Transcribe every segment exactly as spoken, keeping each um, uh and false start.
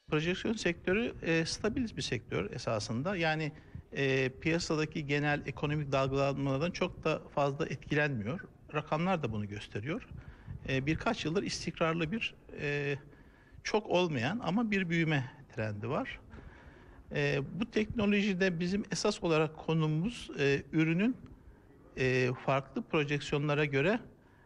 Projeksiyon sektörü e, stabil bir sektör esasında. Yani e, piyasadaki genel ekonomik dalgalanmalardan çok da fazla etkilenmiyor. Rakamlar da bunu gösteriyor. E, birkaç yıldır istikrarlı bir, e, çok olmayan ama bir büyüme trendi var. E, bu teknolojide bizim esas olarak konumuz e, ürünün e, farklı projeksiyonlara göre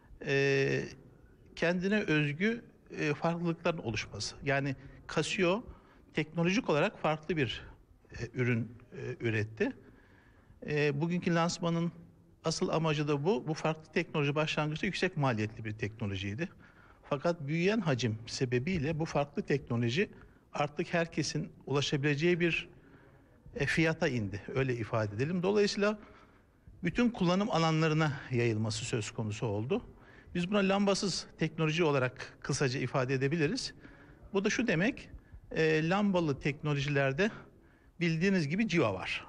e, kendine özgü e, farklılıkların oluşması. Yani Casio teknolojik olarak farklı bir e, ürün e, üretti. E, bugünkü lansmanın asıl amacı da bu. Bu farklı teknoloji başlangıçta yüksek maliyetli bir teknolojiydi. Fakat büyüyen hacim sebebiyle bu farklı teknoloji artık herkesin ulaşabileceği bir e, fiyata indi. Öyle ifade edelim. Dolayısıyla bütün kullanım alanlarına yayılması söz konusu oldu. Biz buna lambasız teknoloji olarak kısaca ifade edebiliriz. Bu da şu demek, e, lambalı teknolojilerde bildiğiniz gibi civa var.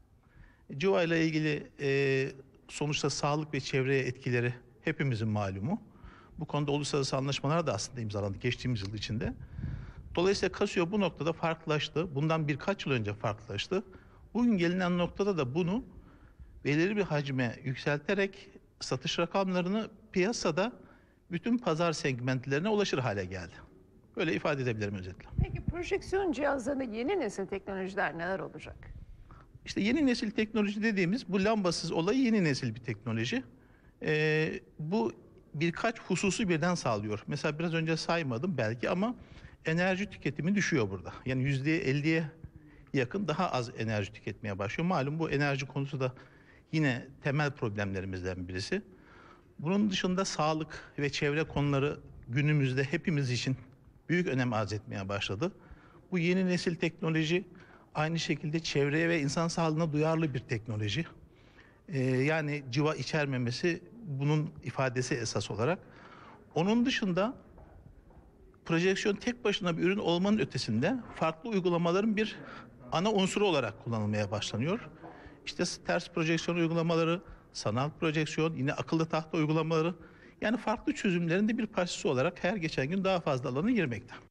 Civa ile ilgili e, sonuçta sağlık ve çevreye etkileri hepimizin malumu. Bu konuda uluslararası anlaşmalar da aslında imzalandı geçtiğimiz yıl içinde. Dolayısıyla Casio bu noktada farklılaştı. Bundan birkaç yıl önce farklılaştı. Bugün gelinen noktada da bunu belirli bir hacme yükselterek satış rakamlarını piyasada bütün pazar segmentlerine ulaşır hale geldi. Böyle ifade edebilirim özetle. Peki projeksiyon cihazlarında yeni nesil teknolojiler neler olacak? İşte yeni nesil teknoloji dediğimiz bu lambasız olayı yeni nesil bir teknoloji. Ee, bu birkaç hususu birden sağlıyor. Mesela biraz önce saymadım belki ama enerji tüketimi düşüyor burada. Yani yüzde elliye yakın daha az enerji tüketmeye başlıyor. Malum bu enerji konusu da yine temel problemlerimizden birisi. Bunun dışında sağlık ve çevre konuları günümüzde hepimiz için büyük önem arz etmeye başladı. Bu yeni nesil teknoloji aynı şekilde çevreye ve insan sağlığına duyarlı bir teknoloji. Ee, yani civa içermemesi bunun ifadesi esas olarak. Onun dışında projeksiyon tek başına bir ürün olmanın ötesinde farklı uygulamaların bir ana unsuru olarak kullanılmaya başlanıyor. İşte ters projeksiyon uygulamaları, sanal projeksiyon, yine akıllı tahta uygulamaları, yani farklı çözümlerin de bir parçası olarak her geçen gün daha fazla alana girmekte.